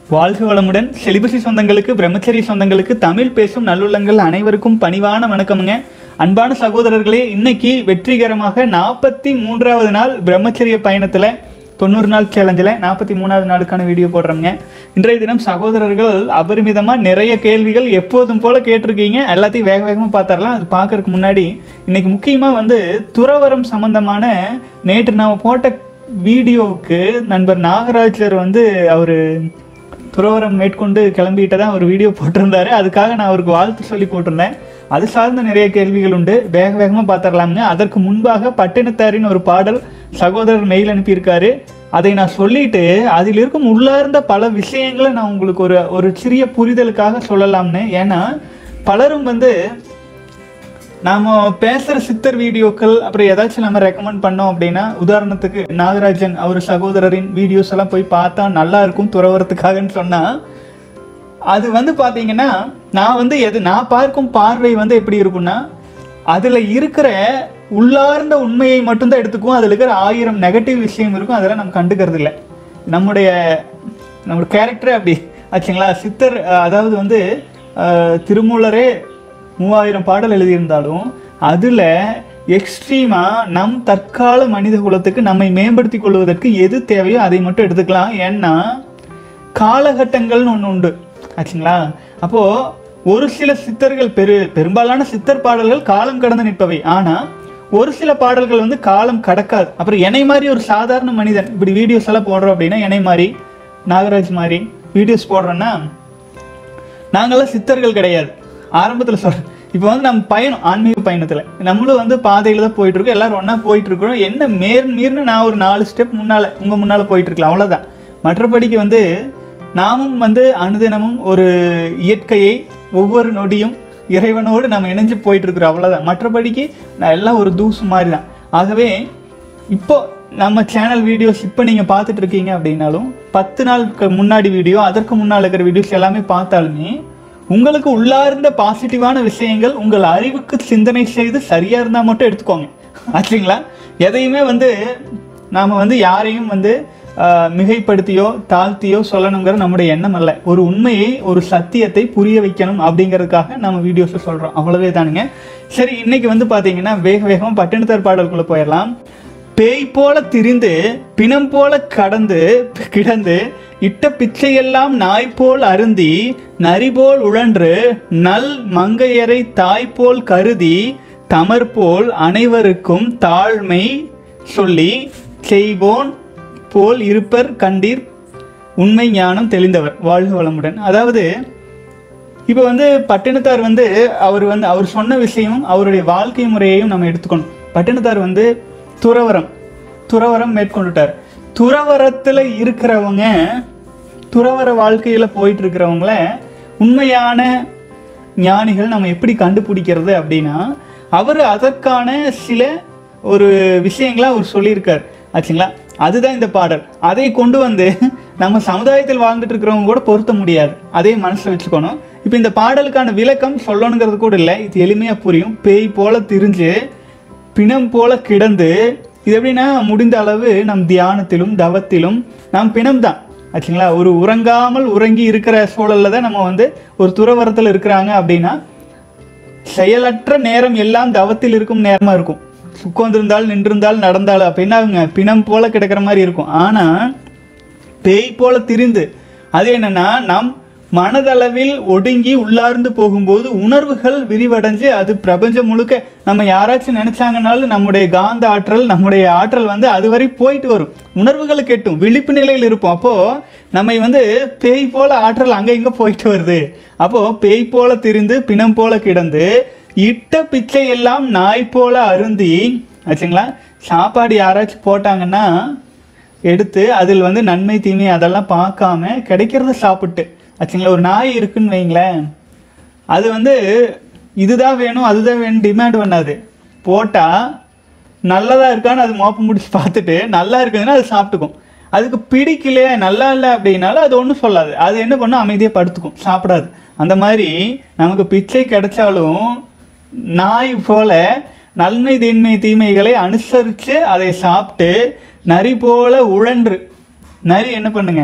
வாழ்க வளமுடன். செலிபசி சொந்தங்களுக்கு, பிரம்மச்சரிய சொந்தங்களுக்கு, தமிழ் பேசும் நல்லுள்ளங்கள் அனைவருக்கும் பணிவான வணக்கமுங்க. அன்பான சகோதரர்களே, இன்னைக்கு வெற்றிகரமாக 43வது நாள் பிரம்மச்சரிய பயணத்தில் 90 நாள் சேலஞ்சில் 43வது நாளுக்கான வீடியோ போடுறோங்க. இன்றைய தினம் சகோதரர்கள் அபரிமிதமாக நிறைய கேள்விகள் எப்போதும் போல கேட்டிருக்கீங்க. எல்லாத்தையும் வேக வேகமாக பார்த்துடலாம். அது பார்க்கறதுக்கு முன்னாடி இன்னைக்கு முக்கியமாக துறவரம் சம்பந்தமான நேற்று நாம் போட்ட வீடியோவுக்கு நண்பர் நாகராஜர் அவர் துறவரம் மேற்கொண்டு கிளம்பிட்டு தான் ஒரு வீடியோ போட்டிருந்தாரு. அதுக்காக நான் அவருக்கு வாழ்த்து சொல்லி போட்டிருந்தேன். அது சார்ந்த நிறைய கேள்விகள் உண்டு, வேக வேகமாக பார்த்துடலாமுங்க. அதற்கு முன்பாக பட்டினத்தாரின் ஒரு பாடல் சகோதரர் மெயில் அனுப்பியிருக்காரு. அதை நான் சொல்லிட்டு அதில் இருக்கும் உள்ளார்ந்த பல விஷயங்களை நான் உங்களுக்கு ஒரு சிறிய புரிதலுக்காக சொல்லலாம்னு. ஏன்னா பலரும் நாம் பேசுகிற சித்தர் வீடியோக்கள் அப்புறம் ஏதாச்சும் நம்ம ரெக்கமெண்ட் பண்ணோம் அப்படின்னா, உதாரணத்துக்கு நாகராஜன் அவர் சகோதரரின் வீடியோஸ் எல்லாம் போய் பார்த்தா நல்லா இருக்கும் துறவரத்துக்காகன்னு சொன்னால், அது பார்த்தீங்கன்னா நான் பார்க்கும் பார்வை எப்படி இருக்குன்னா, அதில் இருக்கிற உள்ளார்ந்த உண்மையை மட்டும்தான் எடுத்துக்குவோம். அதில் இருக்கிற 1000 நெகட்டிவ் விஷயம் இருக்கும், அதெல்லாம் நம்ம கண்டுக்கிறது இல்லை. நம்முடைய கேரக்டரே அப்படி ஆச்சுங்களா. சித்தர் அதாவது திருமூலரே 3000 பாடல் எழுதியிருந்தாலும் அதில் எக்ஸ்ட்ரீமாக நம் தற்கால மனித குலத்துக்கு நம்மை மேம்படுத்தி கொள்வதற்கு எது தேவையோ அதை மட்டும் எடுத்துக்கலாம். ஏன்னா காலகட்டங்கள்னு ஒன்று உண்டு ஆச்சுங்களா. அப்போது ஒரு சில சித்தர்கள் பெரும்பாலான சித்தர் பாடல்கள் காலம் கடந்து நிற்பவை. ஆனால் ஒரு சில பாடல்கள் காலம் கடக்காது. அப்புறம் என்னை மாதிரி ஒரு சாதாரண மனிதன் இப்படி வீடியோஸ் எல்லாம் போடுறோம் அப்படின்னா, என்னை மாதிரி நாகராஜ் மாதிரி வீடியோஸ் போடுறோன்னா நாங்களாம் சித்தர்கள் கிடையாது. ஆரம்பத்தில் சொல்கிறேன். இப்போ நம்ம பயணம், ஆன்மீக பயணத்தில் நம்மளும் பாதையில் தான் போயிட்டுருக்கோம். எல்லோரும் ஒன்றா போயிட்டுருக்குறோம். என்ன மீறினு நான் ஒரு 4 ஸ்டெப் உங்கள் முன்னால் போயிட்டுருக்கலாம், அவ்வளோதான். மற்றபடிக்கு நாமும் அனுதினமும் ஒரு இயற்கையை ஒவ்வொரு நொடியும் இறைவனோடு நம்ம இணைஞ்சு போயிட்டுருக்குறோம், அவ்வளோதான். மற்றபடிக்கு நான் எல்லாம் ஒரு தூசு மாதிரி தான். ஆகவே இப்போ நம்ம சேனல் வீடியோஸ் இப்போ நீங்கள் பார்த்துட்டு இருக்கீங்க அப்படின்னாலும் 10 நாளுக்கு முன்னாடி வீடியோ, அதற்கு முன்னால் இருக்கிற வீடியோஸ் எல்லாமே பார்த்தாலுமே உங்களுக்கு உள்ளார்ந்த பாசிட்டிவான விஷயங்கள் உங்கள் அறிவுக்கு சிந்தனை செய்து சரியாக இருந்தால் மட்டும் எடுத்துக்கோங்க ஆச்சுங்களா. எதையுமே நாம் யாரையும் மிகைப்படுத்தியோ தாழ்த்தியோ சொல்லணுங்கிற நம்முடைய எண்ணம் அல்ல. ஒரு உண்மையை, ஒரு சத்தியத்தை புரிய வைக்கணும் அப்படிங்கிறதுக்காக நம்ம வீடியோஸை சொல்கிறோம், அவ்வளவே தானுங்க. சரி, இன்னைக்கு பார்த்தீங்கன்னா வேக வேகமாக பட்டினத்தார் பாடலுக்குள்ளே போயிடலாம். பேய் போல திரிந்து பிணம் போல கிடந்து இட்ட பிச்சையெல்லாம் நாய்போல் அருந்தி நரிபோல் உழன்று நல் மங்கையரை தாய்போல் கருதி தமர்போல் அனைவருக்கும் தாழ்மை சொல்லி செய்வோன் போல் இருப்பர் கண்டீர் உண்மை ஞானம் தெளிந்தவர். வாழ்க வளமுடன். அதாவது இப்போ பட்டினத்தார் அவர் சொன்ன விஷயமும் அவருடைய வாழ்க்கை முறையையும் நம்ம எடுத்துக்கணும். பட்டினத்தார் துறவரம் மேற்கொண்டுட்டார். துறவரத்தில் இருக்கிறவங்க, துறவர வாழ்க்கையில் போயிட்டு இருக்கிறவங்கள உண்மையான ஞானிகள் நம்ம எப்படி கண்டுபிடிக்கிறது அப்படின்னா, அவர் அதற்கான சில ஒரு விஷயங்களை அவர் சொல்லியிருக்கார் ஆச்சுங்களா. அதுதான் இந்த பாடல். அதை கொண்டு நம்ம சமுதாயத்தில் வாழ்ந்துட்டு இருக்கிறவங்க கூட பொருத்த முடியாது, அதே மனசில் வச்சுக்கணும். இப்போ இந்த பாடலுக்கான விளக்கம் சொல்லணுங்கிறது கூட இல்லை, இது எளிமையாக புரியும். பேய் போல திரிஞ்சு பிணம் போல கிடந்து, இது எப்படின்னா முடிந்த அளவு நம் தியானத்திலும் தவத்திலும் நாம் பிணம் தான் ஆச்சுங்களா. ஒரு உறங்காமல் உறங்கி இருக்கிற சூழலில் தான் நம்ம ஒரு துறவரத்தில் இருக்கிறாங்க அப்படின்னா, செயலற்ற நேரம் எல்லாம் தவத்தில் இருக்கும் நேரமாக இருக்கும். உட்கார்ந்திருந்தால், நின்றிருந்தால், நடந்தால் அப்படின்னா அவங்க பிணம் போல கிடக்கிற மாதிரி இருக்கும். ஆனால் பேய் போல திரிந்து, அது என்னன்னா நாம் மனதளவில் ஒடுங்கி உள்ளார்ந்து போகும்போது உணர்வுகள் விரிவடைஞ்சு அது பிரபஞ்சம் முழுக்க நம்ம யாராச்சும் நினைச்சாங்கனாலும் நம்முடைய காந்த ஆற்றல், நம்முடைய ஆற்றல் அதுவரை போயிட்டு வரும். உணர்வுகள் கெட்டும், விழிப்பு நிலையில் இருப்போம். அப்போ நம்ம பேய் போல ஆற்றல் அங்கே இங்கே போயிட்டு வருது. அப்போ பேய் போல திரிந்து பிணம் போல கிடந்து இட்ட பிச்சை எல்லாம் நாய் போல அருந்தி ஆச்சுங்களா. சாப்பாடு யாராச்சும் போட்டாங்கன்னா எடுத்து அதில் நன்மை தீமை அதெல்லாம் பார்க்காம கிடைக்கிறத சாப்பிட்டு ஆச்சுங்களா. ஒரு நாய் இருக்குன்னு வைங்களேன், அது இதுதான் வேணும் அதுதான் வேணும் டிமாண்ட் பண்ணாது. போட்டால் நல்லதாக இருக்கான்னு அது மோப்பம் முடிச்சு பார்த்துட்டு நல்லா இருக்குதுன்னா அது சாப்பிட்டுக்கும். அதுக்கு பிடிக்கலையே, நல்லா இல்லை அப்படின்னாலும் அது ஒன்றும் சொல்லாது. அது என்ன பண்ணும், அமைதியாக படுத்துக்கும், சாப்பிடாது. அந்த மாதிரி நமக்கு பிச்சை கிடைச்சாலும் நாய் போல நன்மை தீன்மை தீமைகளை அனுசரித்து அதை சாப்பிட்டு நரி போல உழன்று, நரி என்ன பண்ணுங்க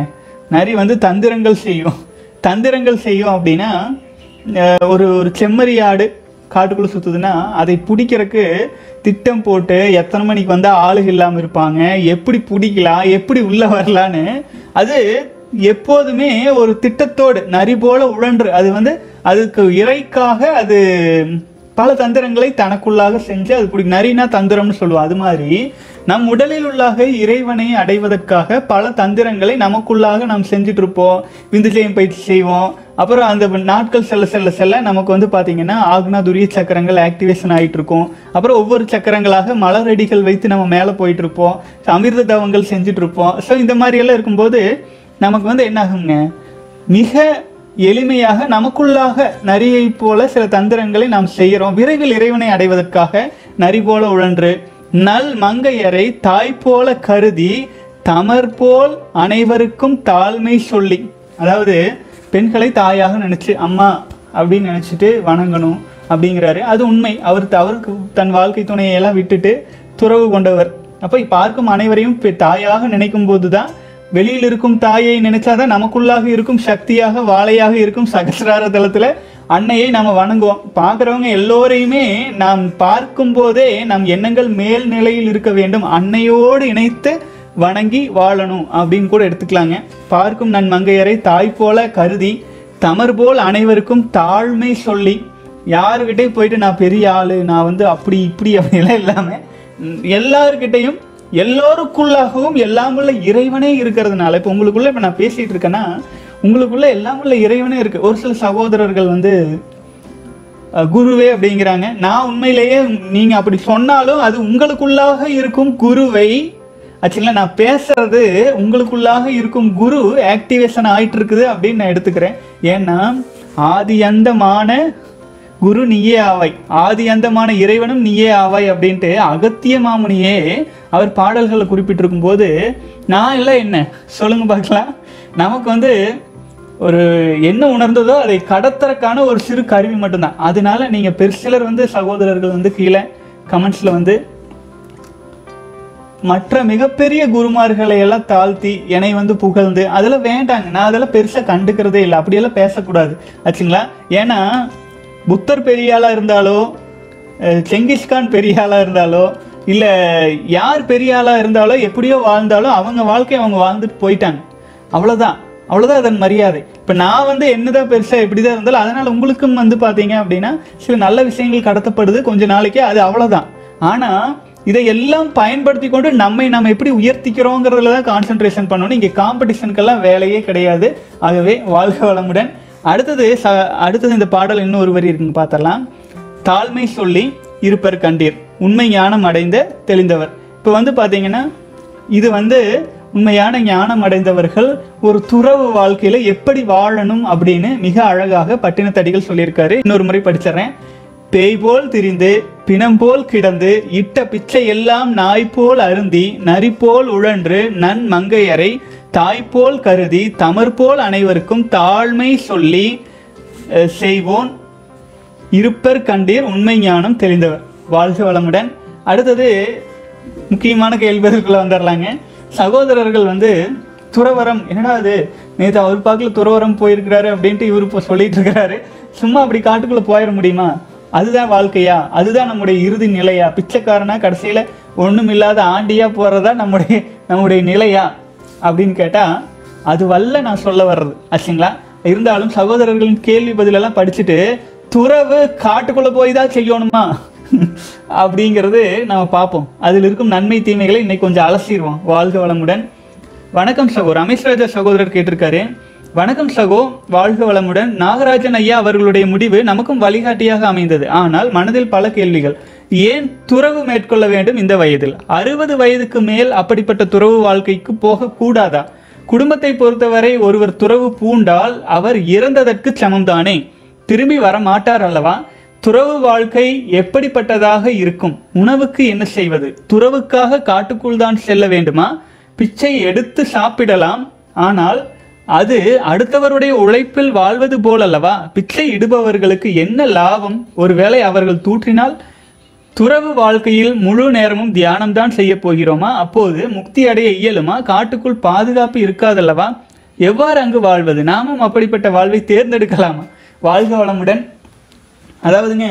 நரி வந்து தந்திரங்கள் செய்யும். தந்திரங்கள் செய்யும் அப்படின்னா, ஒரு ஒரு செம்மறி ஆடு காட்டுக்குள்ளே சுற்றுதுன்னா அதை பிடிக்கிறதுக்கு திட்டம் போட்டு எத்தனை மணிக்கு வந்தால் ஆளுக இல்லாமல் இருப்பாங்க, எப்படி பிடிக்கலாம், எப்படி உள்ளே வரலான்னு அது எப்போதுமே ஒரு திட்டத்தோடு நரி போல உழன்று அது வந்து அதுக்கு இறைக்காக அது பல தந்திரங்களை தனக்குள்ளாக செஞ்சு அது பிடி. நரினா தந்திரம்னு சொல்லுவோம். அது மாதிரி நம் உடலில் உள்ளாக இறைவனை அடைவதற்காக பல தந்திரங்களை நமக்குள்ளாக நாம் செஞ்சுட்டு இருப்போம். விந்துஜயம் பயிற்சி செய்வோம். அப்புறம் அந்த நாட்கள் செல்ல செல்ல செல்ல நமக்கு வந்து பார்த்தீங்கன்னா ஆக்னா துரிய சக்கரங்கள் ஆக்டிவேஷன் ஆகிட்டு இருக்கும். அப்புறம் ஒவ்வொரு சக்கரங்களாக மலரடிகள் வைத்து நம்ம மேலே போயிட்டு இருப்போம். அமிர்த தவங்கள் செஞ்சுட்டு இருப்போம். ஸோ இந்த மாதிரியெல்லாம் இருக்கும்போது நமக்கு வந்து என்ன ஆகுங்க, மிக எளிமையாக நமக்குள்ளாக நரியை போல சில தந்திரங்களை நாம் செய்கிறோம். விரைவில் இறைவனை அடைவதற்காக நரி போல உழன்று நல் மங்கையரை தாய் போல கருதி தமர் போல் அனைவருக்கும் தாழ்மை சொல்லி, அதாவது பெண்களை தாயாக நினைச்சு அம்மா அப்படின்னு நினைச்சிட்டு வணங்கணும் அப்படிங்கிறாரு. அது உண்மை. அவருக்கு தன் வாழ்க்கை துணையெல்லாம் விட்டுட்டு துறவு கொண்டவர். அப்போ பார்க்கும் அனைவரையும் தாயாக நினைக்கும் போதுதான், வெளியில் இருக்கும் தாயை நினைச்சாதான் நமக்குள்ளாக இருக்கும் சக்தியாக வாழையாக இருக்கும் சகசிரார தளத்துல அன்னையை நாம வணங்குவோம். பார்க்குறவங்க எல்லோரையுமே நாம் பார்க்கும் போதே நம் எண்ணங்கள் மேல் நிலையில் இருக்க வேண்டும், அன்னையோடு இணைத்து வணங்கி வாழணும் அப்படின்னு கூட எடுத்துக்கலாங்க. பார்க்கும் நன் மங்கையரை தாய் போல கருதி தமர் போல் அனைவருக்கும் தாழ்மை சொல்லி, யாருக்கிட்டே போயிட்டு நான் பெரிய ஆளு, நான் வந்து அப்படி இப்படி அப்படிலாம் இல்லாம எல்லாருக்கிட்டையும் எல்லோருக்குள்ளாகவும் எல்லாம் உள்ள இறைவனே இருக்கிறதுனால, இப்போ உங்களுக்குள்ள இப்போ நான் பேசிட்டு இருக்கேன்னா உங்களுக்குள்ள எல்லாம் உள்ள இறைவனே இருக்கு. ஒரு சில சகோதரர்கள் வந்து குருவே அப்படிங்கிறாங்க. நான் உண்மையிலேயே நீங்க அப்படி சொன்னாலும் அது உங்களுக்குள்ளாக இருக்கும் குருவை ஆக்சுவலா நான் பேசுறது உங்களுக்குள்ளாக இருக்கும் குரு ஆக்டிவேஷன் ஆயிட்டு இருக்குது அப்படின்னு நான் எடுத்துக்கிறேன். ஏன்னா ஆதி அந்தமான குரு நீயே ஆவாய், ஆதி அந்தமான இறைவனும் நீயே ஆவாய் அப்படின்ட்டு அகத்திய மாமுனியே அவர் பாடல்களை குறிப்பிட்டிருக்கும் போது நான் எல்லாம் என்ன சொல்லுங்க பார்க்கலாம். நமக்கு வந்து ஒரு என்ன உணர்ந்ததோ அதை கடத்துறதுக்கான ஒரு சிறு கருவி மட்டும்தான். அதனால நீங்க பெருசிலர் வந்து சகோதரர்கள் வந்து கீழே கமெண்ட்ஸ்ல வந்து மற்ற மிகப்பெரிய குருமார்களை எல்லாம் தாழ்த்தி என்னை வந்து புகழ்ந்து அதெல்லாம் வேண்டாங்க. நான் அதெல்லாம் பெருசா கண்டுக்கிறதே இல்லை. அப்படியெல்லாம் பேசக்கூடாது ஆச்சுங்களா. ஏன்னா புத்தர் பெரிய ஆளா இருந்தாலோ, செங்கிஸ்கான் பெரிய ஆளா இருந்தாலோ, இல்லை யார் பெரிய ஆளா இருந்தாலோ, எப்படியோ வாழ்ந்தாலோ அவங்க வாழ்க்கையை அவங்க வாழ்ந்துட்டு போயிட்டாங்க. அவ்வளோதான் அதன் மரியாதை. இப்போ நான் வந்து என்னதான் பெருசா எப்படிதான் இருந்தாலும் அதனால உங்களுக்கும் வந்து பார்த்தீங்க அப்படின்னா சில நல்ல விஷயங்கள் கடத்தப்படுது கொஞ்ச நாளைக்கு, அது அவ்வளோதான். ஆனால் இதை எல்லாம் பயன்படுத்தி கொண்டு நம்ம எப்படி உயர்த்திக்கிறோங்கிறதுல தான் கான்சென்ட்ரேஷன் பண்ணணும். இங்கே காம்படிஷனுக்கெல்லாம் வேலையே கிடையாது. ஆகவே வாழ்க வளமுடன். அடுத்தது இந்த பாடல் இன்னும் ஒரு வரி இருக்குன்னு பார்த்தரலாம். தாழ்மை சொல்லி இருப்பர் கண்டீர் உண்மை ஞானம் அடைந்த தெளிந்தவர். இப்போ வந்து பார்த்தீங்கன்னா இது வந்து உண்மையான ஞானம் அடைந்தவர்கள் ஒரு துறவு வாழ்க்கையில எப்படி வாழணும் அப்படின்னு மிக அழகாக பட்டினத்தடிகள் சொல்லியிருக்காரு. இன்னொரு முறை படிச்சிடறேன். பேய் போல் திரிந்து பிணம் போல் கிடந்து இட்ட பிச்சை எல்லாம் நாய் போல் அருந்தி நரி போல் உழன்று நன் மங்கையரை தாய்போல் கருதி தமர்போல் அனைவருக்கும் தாழ்மை சொல்லி செய்வோன் இருப்பர் கண்டீர் உண்மை ஞானம் தெளிந்தவர். வாழ்க வளமுடன். அடுத்தது முக்கியமான கேள்விகளுக்குள்ள வந்துடலாங்க. சகோதரர்கள் வந்து துறவரம், என்னடா அது நேற்று அவர் பார்க்கல துறவரம் போயிருக்கிறாரு அப்படின்ட்டு இவர் இப்போ சொல்லிட்டு இருக்கிறாரு. சும்மா அப்படி காட்டுக்குள்ள போயிட முடியுமா? அதுதான் வாழ்க்கையா? அதுதான் நம்முடைய இறுதி நிலையா? பிச்சைக்காரனா கடைசியில ஒண்ணும் இல்லாத ஆண்டியா போறதா நம்முடைய நிலையா அப்படின்னு கேட்டா அது வல்ல நான் சொல்ல வர்றது ஆச்சுங்களா. இருந்தாலும் சகோதரர்களின் கேள்வி பதிலெல்லாம் படிச்சுட்டு துறவு காட்டுக்குள்ள போய் தான் செய்யணுமா அப்படிங்கிறது நம்ம பார்ப்போம். அதில் இருக்கும் நன்மை தீமைகளை இன்னைக்கு கொஞ்சம் அலசிடுவோம். வாழ்க வளமுடன். வணக்கம் சகோ. ரமேஷ் ராஜா சகோதரர் கேட்டிருக்காரு. வணக்கம் சகோ, வாழ்க வளமுடன். நாகராஜன் ஐயா அவர்களுடைய முடிவு நமக்கும் வழிகாட்டியாக அமைந்தது. ஆனால் மனதில் பல கேள்விகள். ஏன் துறவு மேற்கொள்ள வேண்டும் இந்த வயதில்? 60 வயதுக்கு மேல் அப்படிப்பட்ட துறவு வாழ்க்கைக்கு போக கூடாதா? குடும்பத்தை பொறுத்தவரை ஒருவர் துறவு பூண்டால் அவர் இறந்ததற்கு சமம்தானே, திரும்பி வர மாட்டார் அல்லவா? துறவு வாழ்க்கை எப்படிப்பட்டதாக இருக்கும்? உணவுக்கு என்ன செய்வது? துறவுக்காக காட்டுக்குள் தான் செல்ல வேண்டுமா? பிச்சை எடுத்து சாப்பிடலாம், ஆனால் அது அடுத்தவருடைய உழைப்பில் வாழ்வது போலல்லவா? பிச்சை இடுபவர்களுக்கு என்ன லாபம்? ஒருவேளை அவர்கள் தூற்றினால் துறவு வாழ்க்கையில் முழு நேரமும் தியானம் தான் செய்ய போகிறோமா? அப்போது முக்தி அடைய இயலுமா? காட்டுக்குள் பாதுகாப்பு இருக்காதல்லவா? எவ்வாறு அங்கு வாழ்வது? நாமும் அப்படிப்பட்ட வாழ்வை தேர்ந்தெடுக்கலாமா? வாழ்க வளமுடன். அதாவதுங்க,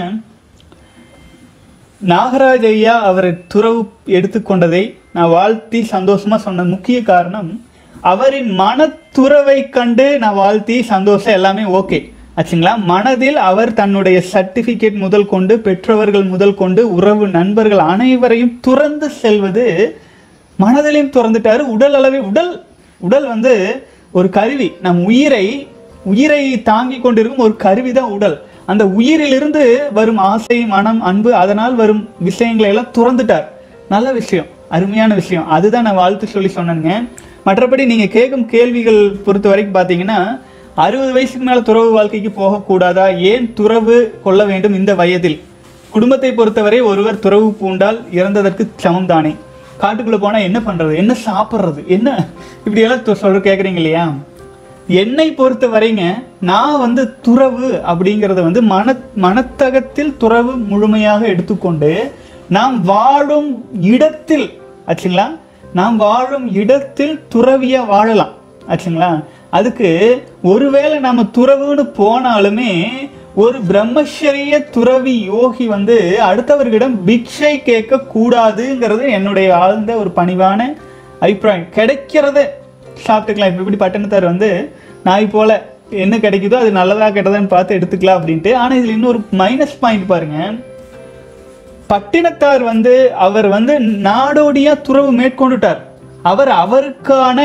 நாகராஜ் ஐயா அவர் துறவு எடுத்துக்கொண்டதை நான் வாழ்த்தி சந்தோஷமா சொன்ன முக்கிய காரணம், அவரின் மனத்துறவை கண்டு நான் வாழ்த்தி சந்தோஷம் எல்லாமே ஓகே ஆச்சுங்களா. மனதில் அவர் தன்னுடைய சர்டிபிகேட் முதல் கொண்டு, பெற்றவர்கள் முதல் கொண்டு, உறவு நண்பர்கள் அனைவரையும் துறந்து செல்வது, மனதிலையும் துறந்துட்டாரு. உடல் அளவே உடல் வந்து ஒரு கருவி. நம் உயிரை தாங்கி கொண்டிருக்கும் ஒரு கருவி தான் உடல். அந்த உயிரிலிருந்து வரும் ஆசை, மனம், அன்பு, அதனால் வரும் விஷயங்களை எல்லாம் துறந்துட்டார். நல்ல விஷயம், அருமையான விஷயம். அதுதான் நான் வாழ்த்து சொல்லி சொன்னேங்க. மற்றபடி நீங்க கேட்கும் கேள்விகள் பொறுத்த வரைக்கும் பார்த்தீங்கன்னா, 60 வயசுக்கு மேல துறவு வாழ்க்கைக்கு போகக்கூடாதா? ஏன் துறவு கொள்ள வேண்டும் இந்த வயதில்? குடும்பத்தை பொறுத்தவரை ஒருவர் துறவு பூண்டால் இறந்ததற்கு சமம் தானே. காட்டுக்குள்ள போனா என்ன பண்றது, என்ன சாப்பிட்றது, என்ன இப்படியெல்லாம் சொல்ற கேட்குறீங்க இல்லையா? என்னை பொறுத்த வரைங்க, நான் வந்து துறவு அப்படிங்கிறத வந்து மனத்தகத்தில் துறவு முழுமையாக எடுத்துக்கொண்டு நாம் வாழும் இடத்தில் ஆச்சுங்களா, நாம் வாழும் இடத்தில் துறவியா வாழலாம் ஆச்சுங்களா. அதுக்கு ஒருவேளை நம்ம துறவுன்னு போனாலுமே ஒரு பிரம்மச்சரிய துறவி யோகி வந்து அடுத்தவர்களிடம் பிக்ஷை கேட்க கூடாதுங்கிறது என்னுடைய ஆழ்ந்த ஒரு பணிவான அபிப்பிராயம். கிடைக்கிறத சாப்பிட்டுக்கலாம். இப்போ இப்படி பட்டணத்தார் வந்து நாய் போல என்ன கிடைக்குதோ அது நல்லதா கெட்டதான்னு பார்த்து எடுத்துக்கலாம் அப்படின்ட்டு. ஆனால் இதில் இன்னொரு மைனஸ் பாயிண்ட் பாருங்க. பட்டினத்தார் வந்து அவர் வந்து நாடோடியா துறவு மேற்கொண்டுட்டார். அவருக்கான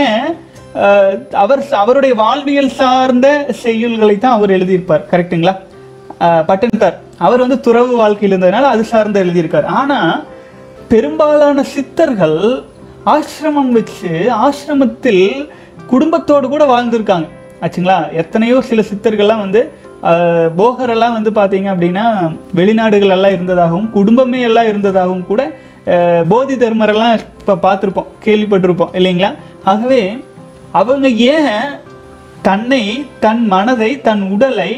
அவருடைய வாழ்வியல் சார்ந்த செய்யுள்களை தான் அவர் எழுதியிருப்பார். கரெக்டுங்களா? பட்டினத்தார் அவர் வந்து துறவு வாழ்க்கையில் இருந்ததுனால அது சார்ந்து எழுதியிருக்கார். ஆனா பெரும்பாலான சித்தர்கள் ஆசிரமம் வச்சு ஆசிரமத்தில் குடும்பத்தோடு கூட வாழ்ந்திருக்காங்க ஆச்சுங்களா. எத்தனையோ சில சித்தர்கள்லாம் வந்து போகரெல்லாம் வந்து பார்த்தீங்க அப்படின்னா வெளிநாடுகள் எல்லாம் இருந்ததாகவும் குடும்பமே எல்லாம் இருந்ததாகவும் கூட போதி தர்மரெல்லாம் இப்போ பார்த்துருப்போம், கேள்விப்பட்டிருப்போம் இல்லைங்களா. ஆகவே அவங்க ஏன் தன்னை, தன் மனதை, தன் உடலை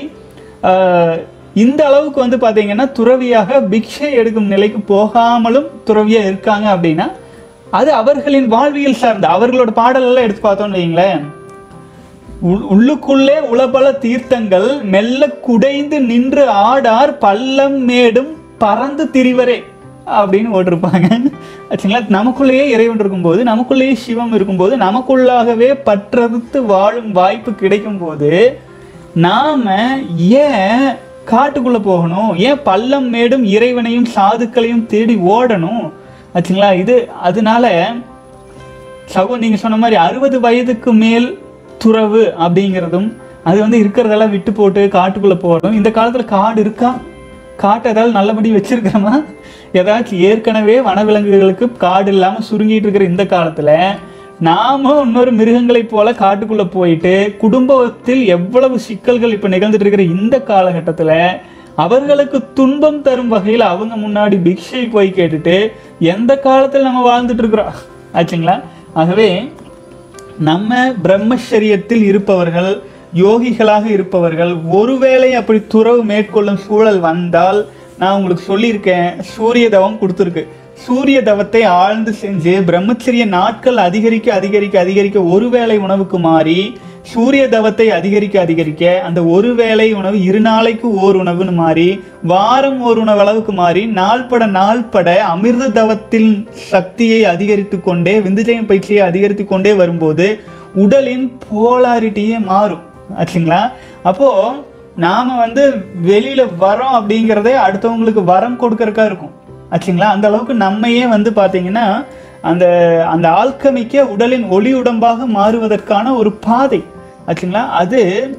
இந்த அளவுக்கு வந்து பார்த்தீங்கன்னா துறவியாக பிக்ஷை எடுக்கும் நிலைக்கு போகாமலும் துறவியாக இருக்காங்க அப்படின்னா அது அவர்களின் வாழ்வியல் சார்ந்த அவர்களோட பாடலெல்லாம் எடுத்து பார்த்தோம்னு வைங்களேன். உள்ளுக்குள்ளே உளபல தீர்த்தங்கள் மெல்ல குடைந்து நின்று ஆடார் பள்ளம் மேடும் பறந்து திரிவரே அப்படின்னு ஓட்டிருப்பாங்க ஆச்சுங்களா. நமக்குள்ளேயே இறைவன் இருக்கும்போது, நமக்குள்ளேயே சிவம் இருக்கும்போது, நமக்குள்ளாகவே பற்றறுத்து வாழும் வாய்ப்பு கிடைக்கும் போது நாம ஏன் காட்டுக்குள்ள போகணும்? ஏன் பள்ளம் மேடும் இறைவனையும் சாதுக்களையும் தேடி ஓடணும் ஆச்சுங்களா. இது அதனால நீங்க சொன்ன மாதிரி 60 வயதுக்கு மேல் துறவு அப்படிங்கிறதும் அது வந்து இருக்கிறதெல்லாம் விட்டு போட்டு காட்டுக்குள்ள போகணும். இந்த காலத்துல காடு இருக்கா? காட்டை ஏதாவது நல்லபடி வச்சிருக்கிறோமா? ஏதாச்சும் ஏற்கனவே வனவிலங்குகளுக்கு காடு இல்லாம சுருங்கிட்டு இருக்கிற இந்த காலத்துல நாமும் இன்னொரு மிருகங்களை போல காட்டுக்குள்ள போயிட்டு குடும்பத்தில் எவ்வளவு சிக்கல்கள் இப்ப நிகழ்ந்துட்டு இருக்கிற இந்த காலகட்டத்துல அவர்களுக்கு துன்பம் தரும் வகையில் அவங்க முன்னாடி பிக்ஷை போய் கேட்டுட்டு எந்த காலத்தில் நம்ம வாழ்ந்துட்டு இருக்கிறோம் ஆச்சுங்களா. ஆகவே நம்ம பிரம்மச்சரியத்தில் இருப்பவர்கள், யோகிகளாக இருப்பவர்கள் ஒருவேளை அப்படி துறவு மேற்கொள்ளும் சூழல் வந்தால், நான் உங்களுக்கு சொல்லியிருக்கேன், சூரிய தவம் கொடுத்துருக்கு. சூரிய தவத்தை ஆழ்ந்து செஞ்சு பிரம்மச்சரிய நாட்கள் அதிகரிக்க அதிகரிக்க அதிகரிக்க ஒருவேளை உணவுக்கு மாறி சூரிய தவத்தை அதிகரிக்க அதிகரிக்க அந்த ஒருவேளை உணவு 2 நாளைக்கு ஓர் உணவுன்னு மாறி வாரம் ஒரு உணவு அளவுக்கு மாறி நாள்பட அமிர்த தவத்தின் சக்தியை அதிகரித்து கொண்டே விந்துஜயம் பயிற்சியை அதிகரித்து கொண்டே வரும்போது உடலின் போலாரிட்டியே மாறும் ஆச்சுங்களா. அப்போ நாம வந்து வெளியில வரோம் அப்படிங்கிறதே அடுத்தவங்களுக்கு வரம் கொடுக்கறக்கா இருக்கும் ஆச்சுங்களா. அந்த அளவுக்கு நம்மையே வந்து பாத்தீங்கன்னா அந்த அந்த ஆல்கமிக்க உடலின் ஒளி உடம்பாக மாறுவதற்கான ஒரு பாதை ஆச்சுங்களா. அது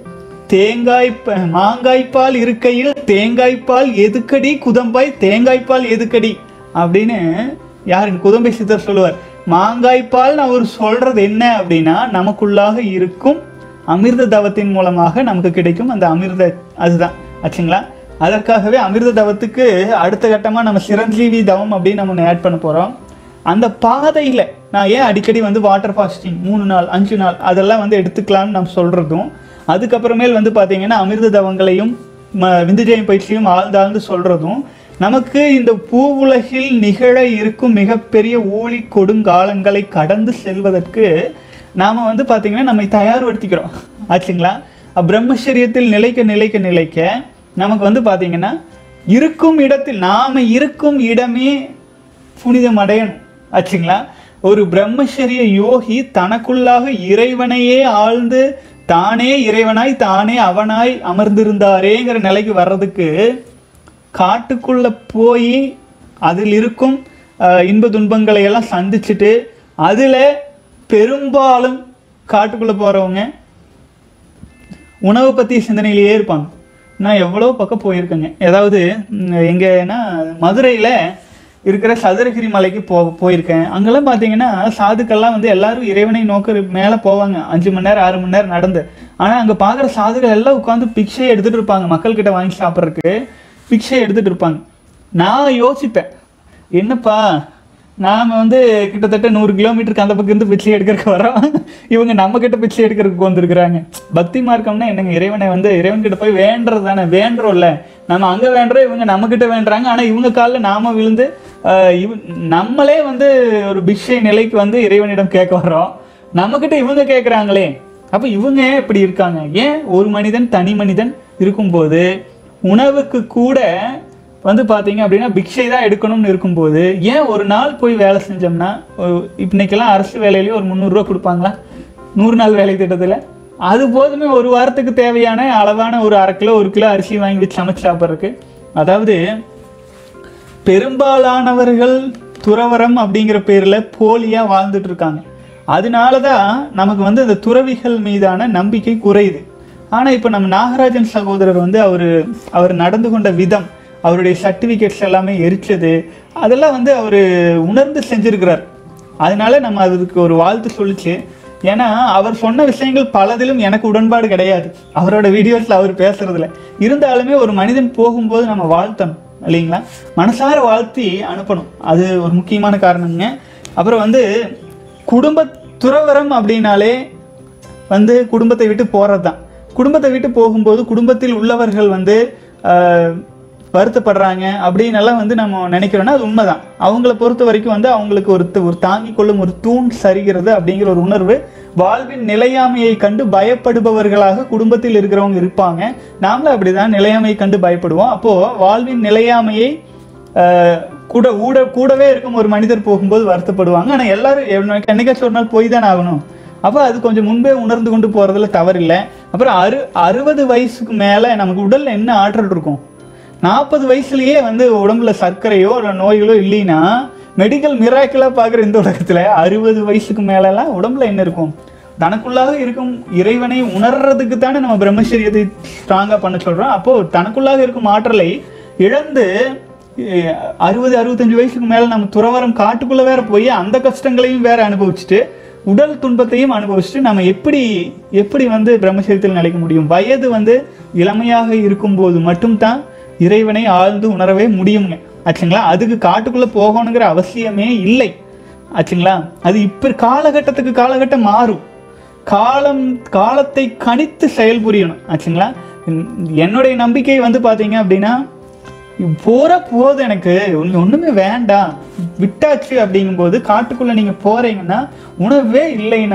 மாங்காய்ப்பால் இருக்கையில் தேங்காய்ப்பால் எதுக்கடி குதம்பாய் தேங்காய்ப்பால் எதுக்கடி அப்படின்னு யாரின் குதம்பை சித்தர் சொல்லுவார். மாங்காய்ப்பால் அவர் சொல்றது என்ன அப்படின்னா நமக்குள்ளாக இருக்கும் அமிர்த தவத்தின் மூலமாக நமக்கு கிடைக்கும் அந்த அமிர்த, அதுதான் ஆச்சுங்களா. அதற்காகவே அமிர்த தவத்துக்கு அடுத்த கட்டமாக நம்ம சிரஞ்சீவி தவம் அப்படின்னு நம்ம ஆட் பண்ண போகிறோம். அந்த பாதையில் நான் ஏன் அடிக்கடி வந்து வாட்டர் ஃபாஸ்டிங் 3 நாள் 5 நாள் அதெல்லாம் வந்து எடுத்துக்கலாம்னு நம்ம சொல்கிறதும், அதுக்கப்புறமேல் வந்து பார்த்தீங்கன்னா அமிர்த தவங்களையும் விந்துஜயம் பயிற்சியும் ஆழ்ந்தாழ்ந்து சொல்கிறதும் நமக்கு இந்த பூ உலகில் நிகழ இருக்கும் மிகப்பெரிய ஊழி கொடுங்காலங்களை கடந்து செல்வதற்கு நாம வந்து பார்த்தீங்கன்னா நம்மை தயார்படுத்திக்கிறோம் ஆச்சுங்களா. பிரம்மச்சரியத்தில் நிலைக்க நிலைக்க நிலைக்க நமக்கு வந்து பார்த்தீங்கன்னா இருக்கும் இடத்தில் நாம இருக்கும் இடமே புனிதம் அடையணும் ஆச்சுங்களா. ஒரு பிரம்மச்சரிய யோகி தனக்குள்ளாக இறைவனையே ஆழ்ந்து தானே இறைவனாய் தானே அவனாய் அமர்ந்திருந்தாரேங்கிற நிலைக்கு வர்றதுக்கு காட்டுக்குள்ள போய் அதில் இருக்கும் இன்ப துன்பங்களை எல்லாம் சந்திச்சுட்டு அதில் பெரும்பாலும் காட்டுக்குள்ளே போகிறவங்க உணவை பற்றி சிந்தனையிலேயே இருப்பாங்க. நான் எவ்வளோ பக்கம் போயிருக்கேங்க. ஏதாவது எங்கன்னா மதுரையில் இருக்கிற சதுரகிரி மலைக்கு போயிருக்கேன். அங்கெல்லாம் பார்த்தீங்கன்னா சாதுக்கள்லாம் வந்து எல்லாரும் இறைவனை நோக்க மேலே போவாங்க 5 மணி நேரம் 6 மணி நேரம் நடந்து. ஆனால் அங்கே பார்க்குற சாதுக்கள் எல்லாம் உட்காந்து பிக்ஷையை எடுத்துகிட்டு இருப்பாங்க. மக்கள்கிட்ட வாங்கி சாப்பிட்றதுக்கு பிக்ஷையை எடுத்துகிட்டு இருப்பாங்க. நான் யோசிப்பேன், என்னப்பா நாம் வந்து கிட்டத்தட்ட 100 கிலோமீட்டருக்கு அந்த பக்கம் இருந்து பிச்சை எடுக்கிறதுக்கு வரோம், இவங்க நம்ம கிட்ட பிச்சை எடுக்கிறதுக்கு வந்துருக்குறாங்க. பக்தி மார்க்கம்னா என்னங்க? இறைவனை வந்து இறைவன்கிட்ட போய் வேண்டுறது தானே. வேண்டுறோம்ல, நம்ம அங்கே வேண்டுறோம், இவங்க நம்மக்கிட்ட வேண்டுறாங்க. ஆனால் இவங்க காலில் நாம விழுந்து நம்மளே வந்து ஒரு பிக்ஷை நிலைக்கு வந்து இறைவனிடம் கேட்க வர்றோம், நம்மக்கிட்ட இவங்க கேட்குறாங்களே. அப்போ இவங்க இப்படி இருக்காங்க. ஏன் ஒரு மனிதன் தனி மனிதன் இருக்கும்போது உணவுக்கு கூட வந்து பார்த்தீங்க அப்படின்னா பிக்ஷை தான் எடுக்கணும்னு இருக்கும்போது ஏன் ஒரு நாள் போய் வேலை செஞ்சோம்னா, இன்னைக்கெல்லாம் அரசு வேலையிலேயே ஒரு 300 ரூபா கொடுப்பாங்களா 100 நாள் வேலை திட்டத்தில்? அது போதுமே ஒரு வாரத்துக்கு தேவையான அளவான ஒரு 1/2 கிலோ 1 கிலோ அரிசி வாங்கி வச்சு சமைச்சு சாப்பிட்றதுக்கு. அதாவது பெரும்பாலானவர்கள் துறவரம் அப்படிங்கிற பேரில் போலியாக வாழ்ந்துட்டு இருக்காங்க. அதனால தான் நமக்கு வந்து இந்த துறவிகள் மீதான நம்பிக்கை குறையுது. ஆனால் இப்போ நம்ம நாகராஜன் சகோதரர் வந்து அவர் நடந்து கொண்ட விதம், அவருடைய சர்டிஃபிகேட்ஸ் எல்லாமே எரிச்சது, அதெல்லாம் வந்து அவர் உணர்ந்து செஞ்சுருக்கிறார். அதனால நம்ம அதுக்கு ஒரு வாழ்த்து சொல்லிச்சு. ஏன்னா அவர் சொன்ன விஷயங்கள் பலதிலும் எனக்கு உடன்பாடு கிடையாது அவரோட வீடியோஸில் அவர் பேசுறதுல. இருந்தாலுமே ஒரு மனிதன் போகும்போது நம்ம வாழ்த்தணும் இல்லைங்களா, மனசார வாழ்த்தி அனுப்பணும். அது ஒரு முக்கியமான காரணங்க. அப்புறம் வந்து துறவரம் அப்படின்னாலே வந்து குடும்பத்தை விட்டு போகிறது தான். குடும்பத்தை விட்டு போகும்போது குடும்பத்தில் உள்ளவர்கள் வந்து வருத்தப்படுறாங்க அப்படின்னு எல்லாம் வந்து நம்ம நினைக்கிறோன்னா அது உண்மைதான். அவங்கள பொறுத்த வரைக்கும் வந்து அவங்களுக்கு ஒரு தாங்கிக் கொள்ளும் ஒரு தூண் சரிகிறது அப்படிங்கிற ஒரு உணர்வு, வாழ்வின் நிலையாமையை கண்டு பயப்படுபவர்களாக குடும்பத்தில் இருக்கிறவங்க இருப்பாங்க. நாமளும் அப்படிதான் நிலையாமையை கண்டு பயப்படுவோம். அப்போ வாழ்வின் நிலையாமையை கூடவே இருக்கும் ஒரு மனிதர் போகும்போது வருத்தப்படுவாங்க. ஆனால் எல்லாரும் என்னைக்காச்சும் ஒரு நாள் போய் தான் ஆகணும். அப்போ அது கொஞ்சம் முன்பே உணர்ந்து கொண்டு போறதுல தவறில்லை. அப்புறம் 60 வயசுக்கு மேலே நமக்கு உடல்ல என்ன ஆற்றல் இருக்கும்? 40 வயசுலயே வந்து உடம்புல சர்க்கரையோ நோய்களோ இல்லைன்னா மெடிக்கல் மிராக்கிளாக பார்க்குற இந்த உலகத்தில் 60 வயசுக்கு மேலெல்லாம் உடம்புல என்ன இருக்கும்? தனக்குள்ளாக இருக்கும் இறைவனை உணர்றதுக்கு தானே நம்ம பிரம்மச்சரியத்தை ஸ்ட்ராங்காக பண்ண சொல்கிறோம். அப்போது தனக்குள்ளாக இருக்கும் ஆற்றலை இழந்து 60-65 வயசுக்கு மேலே நம்ம துறவரம் காட்டுக்குள்ளே வேற போய் அந்த கஷ்டங்களையும் வேற அனுபவிச்சுட்டு உடல் துன்பத்தையும் அனுபவிச்சுட்டு நம்ம எப்படி வந்து பிரம்மச்சரியத்தில் நிலைக்க முடியும்? வயது வந்து இளமையாக இருக்கும்போது மட்டும்தான் இறைவனை ஆழ்ந்து உணரவே முடியுங்க ஆச்சுங்களா. அதுக்கு காட்டுக்குள்ளே போகணுங்கிற அவசியமே இல்லை ஆச்சுங்களா. அது இப்போ காலகட்டம் மாறும். காலத்தை கணித்து செயல்புரியணும் ஆச்சுங்களா. என்னுடைய நம்பிக்கை வந்து பார்த்தீங்க அப்படின்னா போது எனக்கு ஒன்றுமே வேண்டாம் விட்டாச்சு அப்படிங்கும்போது காட்டுக்குள்ளே நீங்கள் போகிறீங்கன்னா உணவே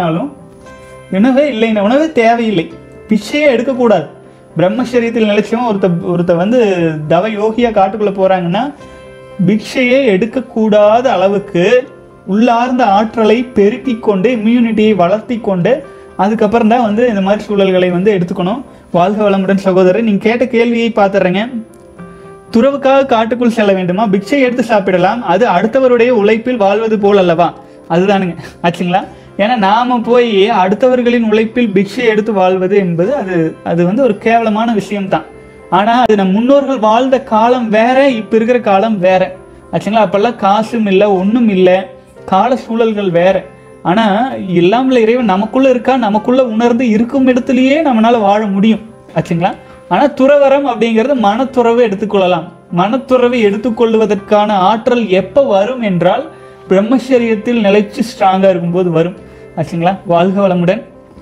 தேவையில்லை, பிச்சையே எடுக்கக்கூடாது. பிரம்மச்சரியத்தில் நிலைச்சவன் ஒருத்த வந்து தவ யோகியா காட்டுக்குள்ளே போகிறாங்கன்னா பிக்ஷையே எடுக்கக்கூடாத அளவுக்கு உள்ளார்ந்த ஆற்றலை பெருக்கி கொண்டு இம்யூனிட்டியை வளர்த்தி கொண்டு அதுக்கப்புறம் தான் வந்து இந்த மாதிரி சூழல்களை வந்து எடுத்துக்கணும். வாழ்க வளமுடன் சகோதரர். நீங்கள் கேட்ட கேள்வியை பார்த்துறேங்க. துறவுக்காக காட்டுக்குள் செல்ல வேண்டுமா? பிக்ஷை எடுத்து சாப்பிடலாம், அது அடுத்தவருடைய உழைப்பில் வாழ்வது போல் அல்லவா? அதுதானுங்க ஆச்சுங்களா. ஏன்னா நாம போய் அடுத்தவர்களின் உழைப்பில் பிக்ஷை எடுத்து வாழ்வது என்பது அது வந்து ஒரு கேவலமான விஷயம்தான். ஆனால் அது நம் முன்னோர்கள் வாழ்ந்த காலம் வேற, இப்போ இருக்கிற காலம் வேற ஆச்சுங்களா. அப்பெல்லாம் காசும் இல்லை ஒன்றும் இல்லை, கால சூழல்கள் வேற. ஆனால் இல்லாமல் இறைவன் நமக்குள்ள இருக்கா, நமக்குள்ள உணர்ந்து இருக்கும் இடத்துலையே நம்மளால வாழ முடியும் ஆச்சுங்களா. ஆனால் துறவரம் அப்படிங்கிறது மனத்துறவு எடுத்துக்கொள்ளலாம். மனத்துறவை எடுத்துக்கொள்வதற்கான ஆற்றல் எப்போ வரும் என்றால் பிரம்மச்சரியத்தில் நிலைச்சு ஸ்ட்ராங்காக இருக்கும்போது வரும் ஆச்சுங்களா. வாழ்க வளமுடன்.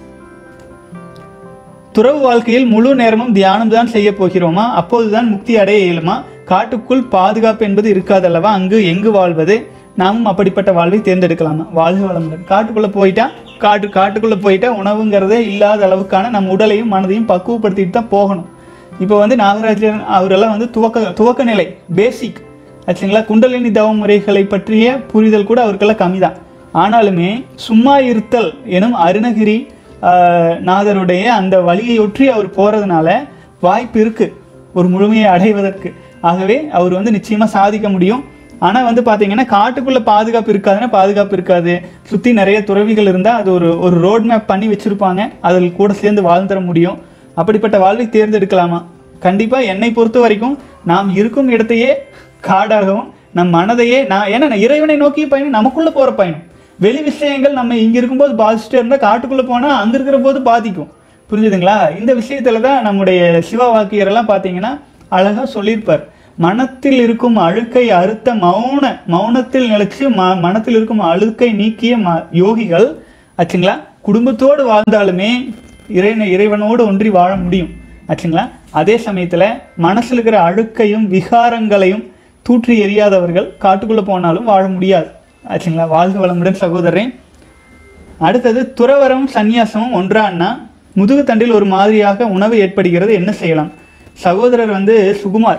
துறவு வாழ்க்கையில் முழு நேரமும் தியானம் தான் செய்ய போகிறோமா? அப்போதுதான் முக்தி அடைய இயலுமா? காட்டுக்குள் பாதுகாப்பு என்பது இருக்காதல்லவா? அங்கு எங்கு வாழ்வது? நாமும் அப்படிப்பட்ட வாழ்வை தேர்ந்தெடுக்கலாமா? வாழ்க வளமுடன். காட்டுக்குள்ளே போயிட்டா உணவுங்கிறதே இல்லாத அளவுக்கான நம்ம உடலையும் மனதையும் பக்குவப்படுத்திட்டு தான் போகணும். இப்போ வந்து நாகராஜன் அவரெல்லாம் வந்து துவக்க நிலை பேசிக் ஆச்சுங்களா. குண்டலினி தவ முறைகளை பற்றிய புரிதல் கூட அவருக்கெல்லாம் கம்மி தான். ஆனாலுமே சும்மா இருத்தல் எனும் அருணகிரி நாதருடைய அந்த வழியொற்றி அவர் போகிறதுனால வாய்ப்பு இருக்குது ஒரு முழுமையை அடைவதற்கு. ஆகவே அவர் வந்து நிச்சயமாக சாதிக்க முடியும். ஆனால் வந்து பார்த்தீங்கன்னா காட்டுக்குள்ளே பாதுகாப்பு இருக்காதுன்னா பாதுகாப்பு இருக்காது. சுற்றி நிறைய துறவிகள் இருந்தால் அது ஒரு ரோட் மேப் பண்ணி வச்சுருப்பாங்க, அதில் கூட சேர்ந்து வாழ்ந்துட முடியும். அப்படிப்பட்ட வாழ்வை தேர்ந்தெடுக்கலாமா? கண்டிப்பாக என்னை பொறுத்த வரைக்கும் நாம் இருக்கும் இடத்தையே காடாகவும் நம் மனதையே ஏன்னா இறைவனை நோக்கிய பயணம் நமக்குள்ளே போகிற பயணம். வெளி விஷயங்கள் நம்ம இங்கே இருக்கும்போது பாதிச்சுட்டே இருந்தால் காட்டுக்குள்ளே போனால் அங்கே இருக்கிற போது பாதிக்கும். புரிஞ்சுதுங்களா? இந்த விஷயத்தில் தான் நம்முடைய சிவ வாக்கியரெல்லாம் பார்த்தீங்கன்னா அழகாக சொல்லியிருப்பார். மனத்தில் இருக்கும் அழுக்கை அறுத்த மௌனத்தில் நிலைச்சு மனத்தில் இருக்கும் அழுக்கை நீக்கிய யோகிகள் ஆச்சுங்களா குடும்பத்தோடு வாழ்ந்தாலுமே இறைவனோடு ஒன்றி வாழ முடியும் ஆச்சுங்களா. அதே சமயத்தில் மனசில் இருக்கிற அழுக்கையும் விகாரங்களையும் தூற்றி எறியாதவர்கள் காட்டுக்குள்ளே போனாலும் வாழ முடியாது ஆச்சுங்களா. வாழ்க வளமுடன் சகோதரன். அடுத்தது துறவரம் சந்நியாசமும் ஒன்றான்னா முதுகு தண்டில் ஒரு மாதிரியாக உணவு ஏற்படுகிறது, என்ன செய்யலாம்? சகோதரர் வந்து சுகுமார்,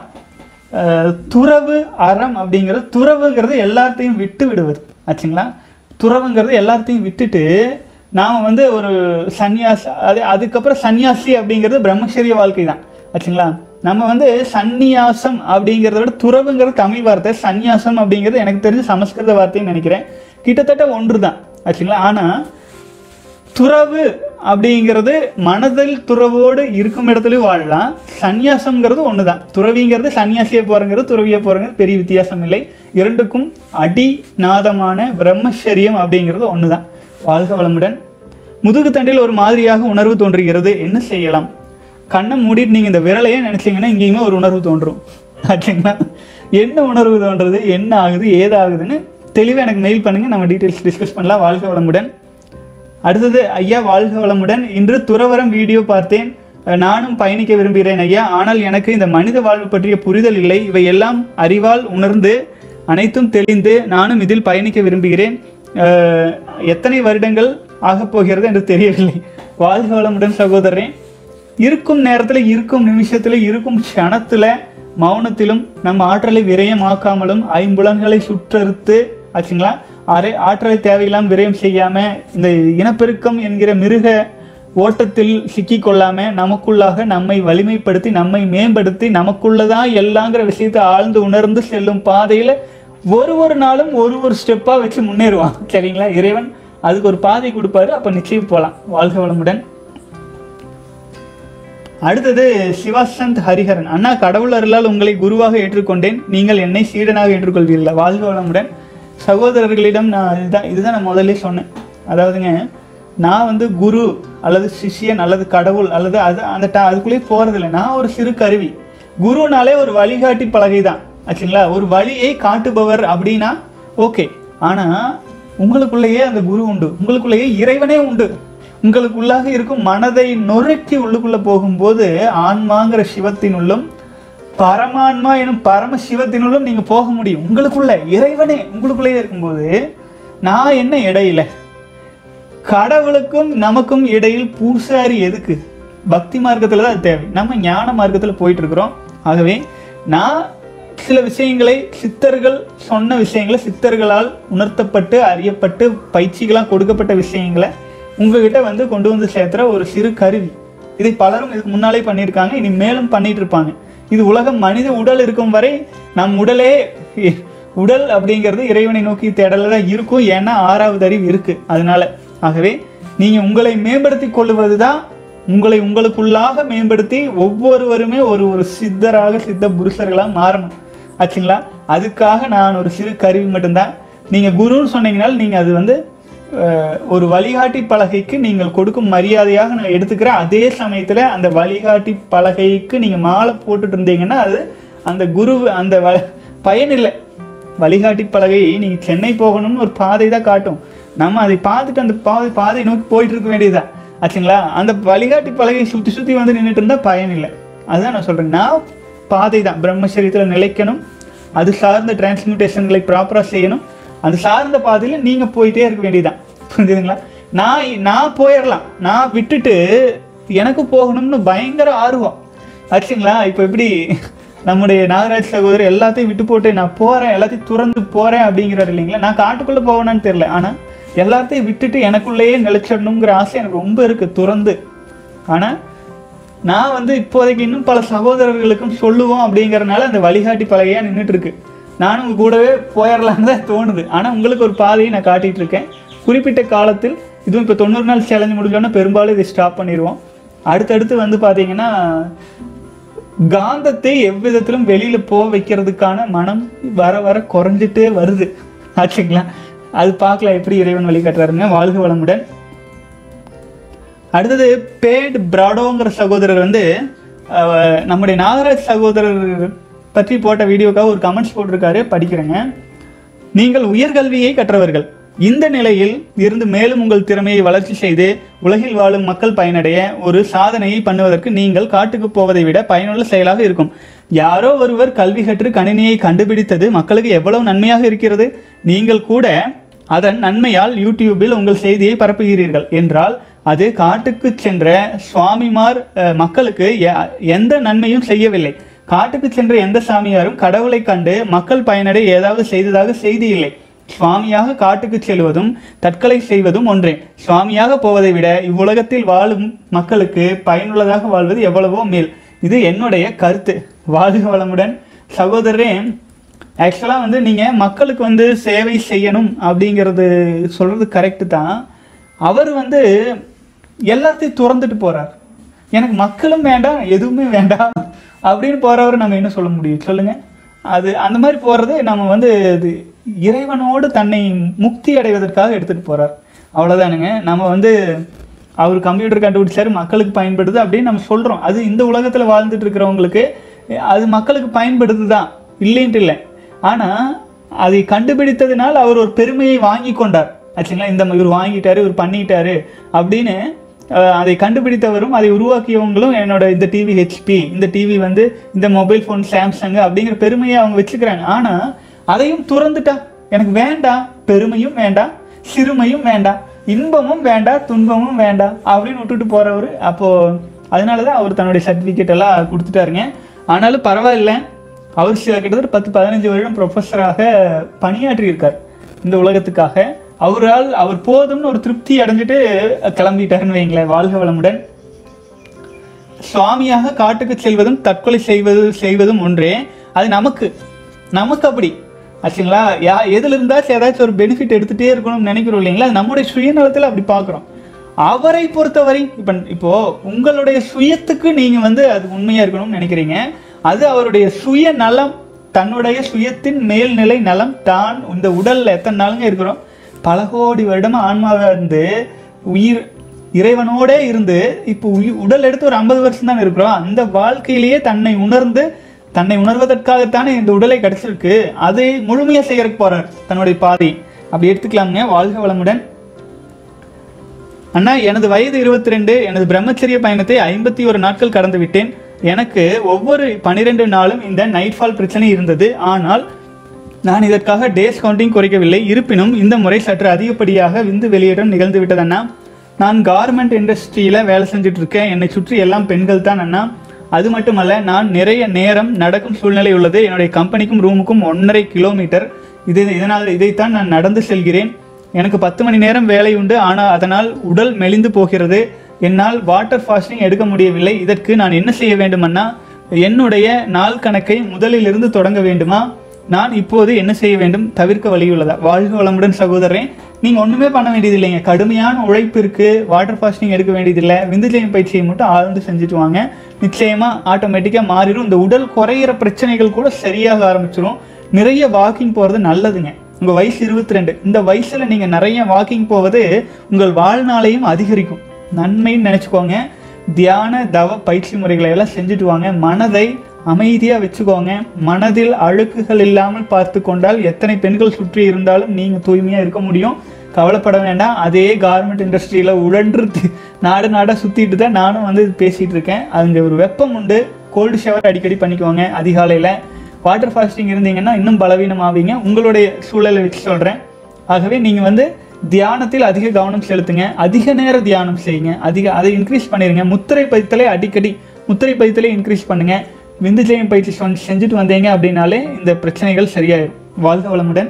துறவு அறம் அப்படிங்கிறது துறவுங்கிறது எல்லாத்தையும் விட்டு விடுவது ஆச்சுங்களா. துறவுங்கிறது எல்லாத்தையும் விட்டுட்டு நாம் வந்து ஒரு அதுக்கப்புறம் சன்னியாசி அப்படிங்கிறது பிரம்மச்சரிய வாழ்க்கை தான் ஆச்சுங்களா. நம்ம வந்து சந்நியாசம் அப்படிங்கிறத விட துறவுங்கிறது தமிழ் வார்த்தை, சந்நியாசம் அப்படிங்கிறது எனக்கு தெரிஞ்ச சமஸ்கிருத வார்த்தைன்னு நினைக்கிறேன். கிட்டத்தட்ட ஒன்று தான் ஆச்சுங்களா. ஆனால் துறவு அப்படிங்கிறது மனதில் துறவோடு இருக்கும் இடத்துலையும் வாழலாம். சந்நியாசம்ங்கிறது ஒன்று தான். துறவிங்கிறது சன்னியாசியை போகிறங்கிறது துறவியை போகிறங்கிறது பெரிய வித்தியாசம் இல்லை. இரண்டுக்கும் அடிநாதமான பிரம்மச்சரியம் அப்படிங்கிறது ஒன்று தான். வாழ்க வளமுடன். முதுகு தண்டில் ஒரு மாதிரியாக உணர்வு தோன்றுகிறது, என்ன செய்யலாம்? கண்ணை மூடிட்டு நீங்கள் இந்த விரலையே நினச்சிங்கன்னா இங்கேயுமே ஒரு உணர்வு தோன்றும் ஆச்சுங்களா. என்ன உணர்வு தோன்றுறது, என்ன ஆகுது, ஏதாகுதுன்னு தெளிவாக எனக்கு மெயில் பண்ணுங்கள், நம்ம டீட்டெயில்ஸ் டிஸ்கஸ் பண்ணலாம். வாழ்க வளமுடன். அடுத்தது, ஐயா வாழ்க வளமுடன். இன்று துறவரம் வீடியோ பார்த்தேன், நானும் பயணிக்க விரும்புகிறேன் ஐயா. ஆனால் எனக்கு இந்த மனித வாழ்வு பற்றிய புரிதல் இல்லை. இவை எல்லாம் அறிவால் உணர்ந்து அனைத்தும் தெளிந்து நானும் இதில் பயணிக்க விரும்புகிறேன். எத்தனை வருடங்கள் ஆகப்போகிறது என்று தெரியவில்லை. வாழ்க வளமுடன் சகோதரன். இருக்கும் நேரத்தில், இருக்கும் நிமிஷத்தில், இருக்கும் க்ஷணத்தில் மௌனத்திலும் நம் ஆற்றலை விரயமாக்காமலும் ஐம்புலன்களை சுற்றறுத்து ஆச்சுங்களா ஆற்றலை தேவையில்லாமல் விரயம் செய்யாமல் இந்த இனப்பெருக்கம் என்கிற மிருக ஓட்டத்தில் சிக்கி கொள்ளாமல் நமக்குள்ளாக நம்மை வலிமைப்படுத்தி நம்மை மேம்படுத்தி நமக்குள்ளதான் எல்லாங்கிற விஷயத்தை ஆழ்ந்து உணர்ந்து செல்லும் பாதையில் ஒரு நாளும் ஒரு ஸ்டெப்பாக வச்சு முன்னேறுவான் சரிங்களா. இறைவன் அதுக்கு ஒரு பாதை கொடுப்பாரு, அப்போ நிச்சயம் போகலாம். வாழ்க வளமுடன். அடுத்தது சிவாசந்த் ஹரிஹரன், அண்ணா கடவுள் அருளால் உங்களை குருவாக ஏற்றுக்கொண்டேன், நீங்கள் என்னை சீடனாக ஏற்றுக்கொள்வீர்களா? வாழ்க வளமுடன். சகோதரர்களிடம் நான் இதுதான் நான் முதல்ல சொன்னேன். அதாவதுங்க, நான் வந்து குரு அல்லது சிஷியன் அல்லது கடவுள் அல்லது அதுக்குள்ளேயே போகிறதில்லை. நான் ஒரு சிறு கருவி. குருனாலே ஒரு வழிகாட்டி பலகை தான் ஆச்சுங்களா. ஒரு வழியை காட்டுபவர் அப்படின்னா ஓகே. ஆனால் உங்களுக்குள்ளேயே அந்த குரு உண்டு, உங்களுக்குள்ளேயே இறைவனே உண்டு. உங்களுக்குள்ளாக இருக்கும் மனதை நொறுக்கி உள்ளுக்குள்ளே போகும்போது ஆன்மாங்கிற சிவத்தினுள்ளும் பரமான்மா எனும் பரம சிவத்தினுள்ளும் நீங்கள் போக முடியும். உங்களுக்குள்ள இறைவனே உங்களுக்குள்ளேயே இருக்கும்போது நான் என்ன இடையில? கடவுளுக்கும் நமக்கும் இடையில் பூசாரி எதுக்கு? பக்தி மார்க்கத்தில் தான் தேவை. நம்ம ஞான மார்க்கத்தில் போயிட்டு இருக்கிறோம். ஆகவே நான் சில விஷயங்களை சித்தர்கள் சொன்ன விஷயங்களை, சித்தர்களால் உணர்த்தப்பட்டு அறியப்பட்டு பயிற்சிகளாக கொடுக்கப்பட்ட விஷயங்களை உங்ககிட்ட வந்து கொண்டு வந்து சேர்த்துற ஒரு சிறு கருவி. இதை பலரும் இதுக்கு முன்னாலே பண்ணியிருக்காங்க, இனி மேலும் பண்ணிட்டு இருப்பாங்க. இது உலகம் மனித உடல் இருக்கும் வரை நம் உடல் அப்படிங்கிறது இறைவனை நோக்கி தேடல தான் இருக்கும். ஏன்னா 6வது அறிவு இருக்கு. அதனால ஆகவே நீங்க உங்களை மேம்படுத்தி கொள்வது தான் உங்களை உங்களுக்குள்ளாக மேம்படுத்தி ஒவ்வொருவருமே ஒரு சித்தராக சித்த புருஷர்களாக மாறணும் ஆச்சுங்களா. அதுக்காக நான் ஒரு சிறு கருவி மட்டும்தான். நீங்க குருன்னு சொன்னீங்கனால் நீங்க அது வந்து ஒரு வழிகாட்டி பலகைக்கு நீங்கள் கொடுக்கும் மரியாதையாக நான் எடுத்துக்கிறேன். அதே சமயத்தில் அந்த வழிகாட்டி பலகைக்கு நீங்கள் மாலை போட்டுட்டு இருந்தீங்கன்னா அது அந்த குரு அந்த பயன் இல்லை. வழிகாட்டி பலகை நீங்கள் சென்னை போகணும்னு ஒரு பாதை தான் காட்டும். நம்ம அதை பார்த்துட்டு அந்த பாதை நோக்கி போயிட்டு இருக்க வேண்டியதுதான் ஆச்சுங்களா. அந்த வழிகாட்டி பலகை சுற்றி வந்து நின்றுட்டு இருந்தால் பயன் இல்லை. அதுதான் நான் சொல்கிறேன். நான் பாதை தான் பிரம்மச்சரியத்தில் நிலைக்கணும், அது சார்ந்த டிரான்ஸ்மியூட்டேஷன்களை ப்ராப்பராக செய்யணும். அந்த சார்ந்த பாதையில் நீங்கள் போயிட்டே இருக்க வேண்டியதுதான். புரிஞ்சுதுங்களா? நான் போயிடலாம், நான் விட்டுட்டு எனக்கு போகணும்னு பயங்கர ஆர்வம் ஆச்சுங்களா. இப்போ எப்படி நம்முடைய நாகராஜ் சகோதரர் எல்லாத்தையும் விட்டு போட்டு நான் போகிறேன், எல்லாத்தையும் துறந்து போகிறேன் அப்படிங்கிறாரு இல்லைங்களா. நான் காட்டுக்குள்ளே போவேனான்னு தெரியல, ஆனால் எல்லாத்தையும் விட்டுட்டு எனக்குள்ளேயே நிலைச்சிடணுங்கிற ஆசை எனக்கு ரொம்ப இருக்குது துறந்து. ஆனால் நான் வந்து இப்போதைக்கு இன்னும் பல சகோதரர்களுக்கும் சொல்லுவோம் அப்படிங்கிறனால அந்த வழிகாட்டி பலகையாக நின்றுட்டு இருக்கு. நானும் உங்கள் கூடவே போயிடலான்னு தான் தோணுது. ஆனால் உங்களுக்கு ஒரு பாதையை நான் காட்டிகிட்டு இருக்கேன். குறிப்பிட்ட காலத்தில் இதுவும் இப்போ 90 நாள் சேலஞ்சு முடிஞ்சோன்னா பெரும்பாலும் இதை ஸ்டாப் பண்ணிடுவோம். அடுத்தடுத்து வந்து பார்த்தீங்கன்னா காந்தத்தை எவ்விதத்திலும் வெளியில் போக வைக்கிறதுக்கான மனம் வர வர குறைஞ்சிட்டே வருது ஆச்சுங்களா. அது பார்க்கலாம் எப்படி இறைவன் வழிகாட்டுறாருங்க. வாழ்க வளமுடன். அடுத்தது பேட் பிராடோங்கிற சகோதரர் வந்து நம்முடைய நாகராஜ் சகோதரர் பற்றி போட்ட வீடியோக்காக ஒரு கமெண்ட்ஸ் போட்டிருக்காரு, படிக்கிறேங்க. நீங்கள் உயர்கல்வியை கற்றவர்கள். இந்த நிலையில் இருந்து மேலும் உங்கள் திறமையை வளர்ச்சி செய்து உலகில் வாழும் மக்கள் பயனடைய ஒரு சாதனையை பண்ணுவதற்கு நீங்கள் காட்டுக்கு போவதை விட பயனுள்ள செயலாக இருக்கும். யாரோ ஒருவர் கல்வி கற்று கணினியை கண்டுபிடித்தது மக்களுக்கு எவ்வளவு நன்மையாக இருக்கிறது. நீங்கள் கூட அதன் நன்மையால் யூடியூபில் உங்கள் செய்தியை பரப்புகிறீர்கள் என்றால் அது காட்டுக்கு சென்ற சுவாமிமார் மக்களுக்கு எந்த நன்மையும் செய்யவில்லை. காட்டுக்கு சென்ற எந்த சாமியாரும் கடவுளை கண்டு மக்கள் பயனடைய ஏதாவது செய்ததாக செய்தி இல்லை. சுவாமியாக காட்டுக்கு செல்வதும் தற்கொலை செய்வதும் ஒன்றே. சுவாமியாக போவதை விட இவ்வுலகத்தில் வாழும் மக்களுக்கு பயனுள்ளதாக வாழ்வது எவ்வளவோ மேல். இது என்னுடைய கருத்து. வாழ்க வளமுடன் சகோதரரே. ஆக்சுவலாக வந்து நீங்கள் மக்களுக்கு வந்து சேவை செய்யணும் அப்படிங்கிறது சொல்கிறது கரெக்டு தான். அவர் வந்து எல்லாத்தையும் துறந்துட்டு போகிறார். எனக்கு மக்களும் வேண்டாம் எதுவுமே வேண்டாம் அப்படின்னு போகிறவர் நம்ம என்ன சொல்ல முடியும் சொல்லுங்கள். அது அந்த மாதிரி போகிறது நம்ம வந்து இது இறைவனோடு தன்னை முக்தி அடைவதற்காக எடுத்துகிட்டு போகிறார், அவ்வளோதானுங்க. நம்ம வந்து அவர் கம்ப்யூட்டர் கண்டுபிடிச்சாரு மக்களுக்கு பயன்படுது அப்படின்னு நம்ம சொல்கிறோம். அது இந்த உலகத்தில் வாழ்ந்துட்டு இருக்கிறவங்களுக்கு அது மக்களுக்கு பயன்படுது தான், இல்லைன்ட்டு இல்லை. ஆனால் அதை கண்டுபிடித்ததுனால் அவர் ஒரு பெருமையை வாங்கி கொண்டார் ஆச்சுங்களா. இந்த இவர் வாங்கிட்டாரு, இவர் பண்ணிட்டாரு அப்படின்னு அதை கண்டுபிடித்தவரும் அதை உருவாக்கியவங்களும் என்னோட இந்த டிவி ஹெச்பி, இந்த டிவி வந்து இந்த மொபைல் ஃபோன் சாம்சங் அப்படிங்கிற பெருமையை அவங்க வச்சுக்கிறாங்க. ஆனால் அதையும் துறந்துட்டா எனக்கு வேண்டாம், பெருமையும் வேண்டாம், சிறுமையும் வேண்டாம், இன்பமும் வேண்டாம், துன்பமும் வேண்டாம் அப்படின்னு விட்டுட்டு போகிறவர். அப்போது அதனால தான் அவர் தன்னுடைய சர்டிஃபிகேட் எல்லாம் கொடுத்துட்டாருங்க. ஆனாலும் பரவாயில்ல, அவர் கிட்டத்தட்ட 10-15 வருடம் ப்ரொஃபஸராக பணியாற்றியிருக்கார் இந்த உலகத்துக்காக. அவர் போதும்னு ஒரு திருப்தி அடைஞ்சிட்டு கிளம்பிட்டாருன்னு வைங்களேன். வாழ்க வளமுடன். சுவாமியாக காட்டுக்கு செல்வதும் தற்கொலை செய்வதும் ஒன்றே. அது நமக்கு அப்படி ஆச்சுங்களா. எதுல இருந்தாச்சும் ஏதாச்சும் ஒரு பெனிஃபிட் எடுத்துகிட்டே இருக்கணும்னு நினைக்கிறோம் இல்லைங்களா. அது நம்முடைய சுயநலத்தில் அப்படி பார்க்குறோம். அவரை பொறுத்தவரை இப்போ உங்களுடைய சுயத்துக்கு நீங்கள் வந்து அது உண்மையாக இருக்கணும்னு நினைக்கிறீங்க. அது அவருடைய சுயநலம், தன்னுடைய சுயத்தின் மேல்நிலை நலம். தான் இந்த உடலில் எத்தனை நாளுங்க இருக்கிறோம், பல கோடி வருடமாக ஆன்மாவாக இருந்து இறைவனோடே இருந்து இப்போ உடல் எடுத்து ஒரு 50 வருஷம் தான் இருக்கிறோம். அந்த வாழ்க்கையிலேயே தன்னை உணர்வதற்காகத்தானே இந்த உடலை கிடைச்சிருக்கு. அதை முழுமையாக செய்யறதுக்கு போறார் தன்னுடைய பாதை. அப்படி எடுத்துக்கலாமுங்க. வாழ்க வளமுடன். அண்ணா, எனது வயது 22. எனது பிரம்மச்சரிய பயணத்தை 51 நாட்கள் கடந்து விட்டேன். எனக்கு ஒவ்வொரு 12 நாளும் இந்த நைட் ஃபால் பிரச்சனை இருந்தது. ஆனால் நான் இதற்காக டேஸ் கவுண்டிங் குறைக்கவில்லை. இருப்பினும் இந்த முறை சற்று அதிகப்படியாக விந்து வெளியேற்றம் நிகழ்ந்து விட்டது அண்ணா. நான் கார்மெண்ட் இண்டஸ்ட்ரியில் வேலை செஞ்சுட்டு இருக்கேன். என்னை சுற்றி எல்லாம் பெண்கள் தான் அண்ணா. அது மட்டுமல்ல, நான் நிறைய நேரம் நடக்கும் சூழ்நிலை உள்ளது. என்னுடைய கம்பெனிக்கும் ரூமுக்கும் 1.5 கிலோமீட்டர். இதைத்தான் நான் நடந்து செல்கிறேன். எனக்கு 10 மணி நேரம் வேலை உண்டு. ஆனால் அதனால் உடல் மெலிந்து போகிறது. என்னால் வாட்டர் ஃபாஸ்டிங் எடுக்க முடியவில்லை. இதற்கு நான் என்ன செய்ய வேண்டுமன்னா, என்னுடைய நாள் கணக்கை முதலிலிருந்து தொடங்க வேண்டுமா? நான் இப்போது என்ன செய்ய வேண்டும்? தவிர்க்க வழியுள்ளதா? வாழ்க வளமுடன் சகோதரரே. நீங்கள் ஒன்றுமே பண்ண வேண்டியது இல்லைங்க. கடுமையான உழைப்பிற்கு வாட்டர் ஃபாஸ்டிங் எடுக்க வேண்டியதில்லை. விந்துஜயம் பயிற்சியை மட்டும் ஆழ்ந்து செஞ்சுட்டு வாங்க. நிச்சயமாக ஆட்டோமேட்டிக்காக மாறிடும். இந்த உடல் குறையிற பிரச்சனைகள் கூட சரியாக ஆரம்பிச்சிடும். நிறைய வாக்கிங் போகிறது நல்லதுங்க. உங்கள் வயசு 22. இந்த வயசில் நீங்கள் நிறைய வாக்கிங் போவது உங்கள் வாழ்நாளையும் அதிகரிக்கும். நன்மைன்னு நினச்சிக்கோங்க. தியான தவ பயிற்சி முறைகளை எல்லாம் செஞ்சுட்டு வாங்க. மனதை அமைதியாக வச்சுக்கோங்க. மனதில் அழுக்குகள் இல்லாமல் பார்த்து கொண்டால் எத்தனை பெண்கள் சுற்றி இருந்தாலும் நீங்கள் தூய்மையாக இருக்க முடியும். கவலைப்பட வேண்டாம். அதே கார்மெண்ட் இண்டஸ்ட்ரியில் உழன்று நாடாக சுற்றிட்டு தான் நானும் வந்து பேசிகிட்டு இருக்கேன். அங்கே ஒரு வெப்பம் உண்டு. கோல்டு ஷவர் அடிக்கடி பண்ணிக்கோங்க அதிகாலையில். வாட்டர் ஃபாஸ்டிங் இருந்தீங்கன்னா இன்னும் பலவீனமாவீங்க. உங்களுடைய சூழலை வச்சு சொல்கிறேன். ஆகவே நீங்கள் வந்து தியானத்தில் அதிக கவனம் செலுத்துங்க. அதிக நேரம் தியானம் செய்யுங்க. அதை இன்க்ரீஸ் பண்ணிடுங்க. முத்திரை பதித்தலை அடிக்கடி முத்திரை பதித்தலை இன்க்ரீஸ் பண்ணுங்கள். விந்துஜயம் பயிற்சி செஞ்சுட்டு வந்தீங்க அப்படின்னாலே இந்த பிரச்சனைகள் சரியாயிடும். வாழ்க வளமுடன்.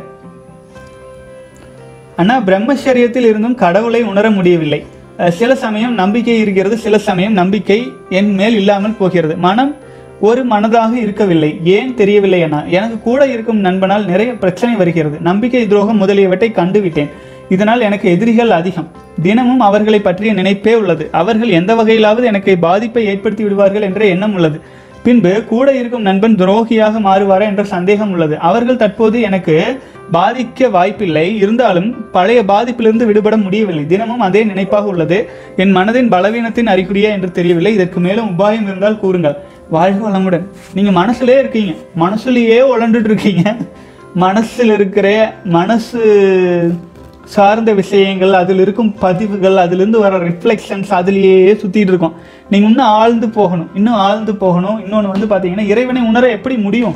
ஆனால் பிரம்மச்சரியத்தில் இருந்தும் கடவுளை உணர முடியவில்லை. சில சமயம் நம்பிக்கை இருக்கிறது, சில சமயம் நம்பிக்கை என் மேல் இல்லாமல் போகிறது. மனம் ஒரு மனதாக இருக்கவில்லை. ஏன் தெரியவில்லை என எனக்கு கூட இருக்கும் நண்பனால் நிறைய பிரச்சனை வருகிறது. நம்பிக்கை துரோகம் முதலியவற்றை கண்டுவிட்டேன். இதனால் எனக்கு எதிரிகள் அதிகம். தினமும் அவர்களை பற்றிய நினைப்பே உள்ளது. அவர்கள் எந்த வகையிலாவது எனக்கு பாதிப்பை ஏற்படுத்தி விடுவார்கள் என்ற எண்ணம் உள்ளது. பின்பு கூட இருக்கும் நண்பன் துரோகியாக மாறுவாரா என்ற சந்தேகம் உள்ளது. அவர்கள் தற்போது எனக்கு பாதிக்க வாய்ப்பில்லை, இருந்தாலும் பழைய பாதிப்பிலிருந்து விடுபட முடியவில்லை. தினமும் அதே நினைப்பாக உள்ளது. என் மனதின் பலவீனத்தின் அறிகுறியா என்று தெரியவில்லை. இதற்கு மேலும் உபாயம் இருந்தால் கூறுங்கள். வாழ்க வளமுடன். நீங்க மனசுலயே இருக்கீங்க, மனசுலயே உழண்டுட்டு இருக்கீங்க. மனசில் இருக்கிற மனசு சார்ந்த விஷயங்கள், அதில் இருக்கும் பதிவுகள், அதிலிருந்து வர ரிஃப்ளெக்ஷன்ஸ் அதிலேயே சுற்றிட்டு இருக்கோம். நீங்கள் இன்னும் ஆழ்ந்து போகணும், இன்னொன்று வந்து பார்த்தீங்கன்னா இறைவனை உணர எப்படி முடியும்?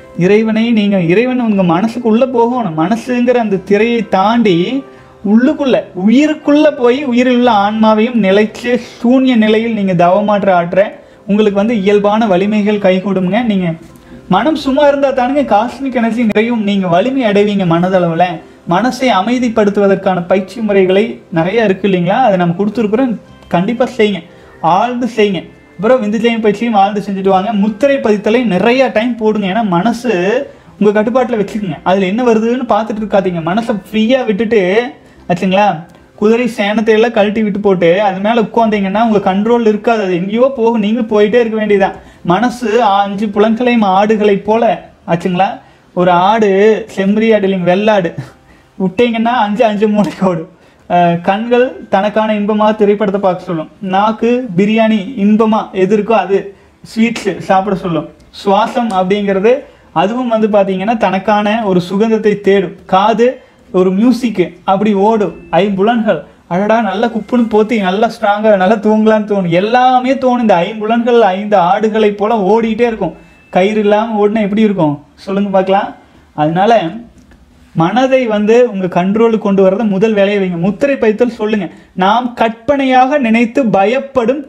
இறைவன் உங்கள் மனசுக்கு உள்ளே போகணும். மனசுங்கிற அந்த திரையை தாண்டி உயிருக்குள்ளே போய் உயிரில் உள்ள ஆன்மாவையும் நிலைச்சு சூன்ய நிலையில் நீங்கள் தவமாற்ற ஆற்ற உங்களுக்கு வந்து இயல்பான வலிமைகள் கை கொடுங்க. நீங்கள் மனம் சும்மா இருந்தால் தானுங்க காஸ்மிக் எனர்ஜி நிறையும், நீங்கள் வலிமை அடைவீங்க. மனதளவில் மனசை அமைதிப்படுத்துவதற்கான பயிற்சி முறைகளை நிறைய இருக்குது இல்லைங்களா? அதை நம்ம கொடுத்துருக்குறோம். கண்டிப்பாக செய்யுங்க, ஆழ்ந்து செய்யுங்க. அப்புறம் விந்துஜயம் பயிற்சியும் ஆழ்ந்து செஞ்சுட்டு வாங்க. முத்திரை பதித்தலை நிறைய டைம் போடுங்க. ஏன்னா மனசு உங்கள் கட்டுப்பாட்டில் வச்சுக்கோங்க. அதில் என்ன வருதுன்னு பார்த்துட்டு இருக்காதீங்க. மனசை ஃப்ரீயாக விட்டுட்டு ஆச்சுங்களா, குதிரை சேனத்தை எல்லாம் கழட்டி விட்டு போட்டு அது மேலே உட்காந்தீங்கன்னா உங்கள் கண்ட்ரோல் இருக்காது. அது எங்கேயோ போகும், நீங்களும் போயிட்டே இருக்க வேண்டியதுதான். மனசு 5 புலன்களையும் ஆடுகளை போல ஆச்சுங்களா. ஒரு ஆடு செம்மறி ஆடு இல்லைங்க, வெள்ளாடு விட்டீங்கன்னா 5 மூளைக்கு ஓடும். கண்கள் தனக்கான இன்பமாக திரைப்படத்தை பார்க்க சொல்லும். நாக்கு பிரியாணி இன்பமாக எது இருக்கோ அது ஸ்வீட்ஸு சாப்பிட சொல்லும். சுவாசம் அப்படிங்கிறது அதுவும் வந்து பார்த்தீங்கன்னா தனக்கான ஒரு சுகந்தத்தை தேடும். காது ஒரு மியூசிக்கு அப்படி ஓடும். 5 புலன்கள் அழடா நல்லா குப்புன்னு போத்தி நல்லா ஸ்ட்ராங்காக நல்லா தூங்கலான்னு தோணும். எல்லாமே தோணும். இந்த 5 புலன்கள் 5 ஆடுகளை போல ஓடிக்கிட்டே இருக்கும். கயிறு இல்லாமல் ஓடினா எப்படி இருக்கும் சொல்லுங்க பார்க்கலாம். அதனால மனதை வந்து உங்கள் கண்ட்ரோலுக்கு கொண்டு வரத முதல் வேலையை வைங்க. முத்திரை பதித்தல் சொல்லுங்க. நாம் கற்பனையாக நினைத்து பயப்படும்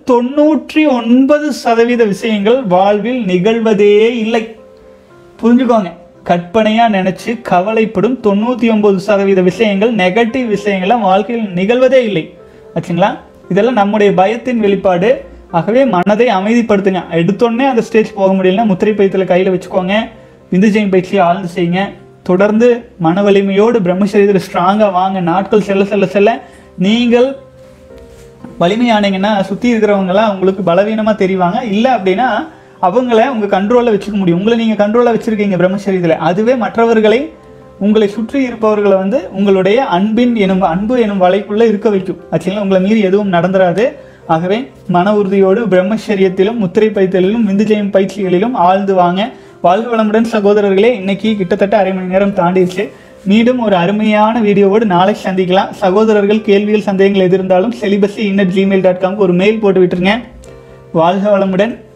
99% விஷயங்கள் வாழ்வில் நிகழ்வதே இல்லை. புரிஞ்சுக்கோங்க. கற்பனையாக நினைச்சு கவலைப்படும் 99% விஷயங்கள், நெகட்டிவ் விஷயங்கள்லாம் வாழ்க்கையில் நிகழ்வதே இல்லை ஆச்சுங்களா. இதெல்லாம் நம்முடைய பயத்தின் வெளிப்பாடு. ஆகவே மனதை அமைதிப்படுத்துங்க. எடுத்தோடனே அந்த ஸ்டேஜ் போக முடியலன்னா முத்திரை பதித்தலை கையில் வச்சுக்கோங்க. விந்துஜயம் பயிற்சியை ஆழ்ந்து செய்யுங்க. தொடர்ந்து மன வலிமையோடு பிரம்மச்சரியத்தில் ஸ்ட்ராங்காக வாங்க. நாட்கள் செல்ல செல்ல செல்ல நீங்கள் வலிமையானீங்கன்னா சுற்றி இருக்கிறவங்களாம் உங்களுக்கு பலவீனமாக தெரிவாங்க. இல்லை அப்படின்னா அவங்கள உங்கள் கண்ட்ரோலில் வச்சுக்க முடியும். உங்களை நீங்கள் கண்ட்ரோலில் வச்சுருக்கீங்க பிரம்மச்சரியத்தில். அதுவே மற்றவர்களை உங்களை சுற்றி இருப்பவர்களை வந்து உங்களுடைய அன்பு எனும் வலைக்குள்ளே இருக்க வைக்கும் ஆச்சுங்களா. உங்களை மீறி எதுவும் நடந்துராது. ஆகவே மன உறுதியோடு பிரம்மச்சரியத்திலும் முத்திரை பதித்தலிலும் விந்துஜயம் பயிற்சிகளிலும் ஆழ்ந்து வாங்க. வாழ்க வளமுடன் சகோதரர்களே. இன்னைக்கு கிட்டத்தட்ட அரை மணி நேரம் தாண்டிடுச்சு. மீண்டும் ஒரு அருமையான வீடியோவோடு நாளைக்கு சந்திக்கலாம். சகோதரர்கள் கேள்விகள் சந்தேகங்கள் எது இருந்தாலும் celibacy@gmail.com ஒரு மெயில் போட்டு விட்டுருங்க. வாழ்க வளமுடன்.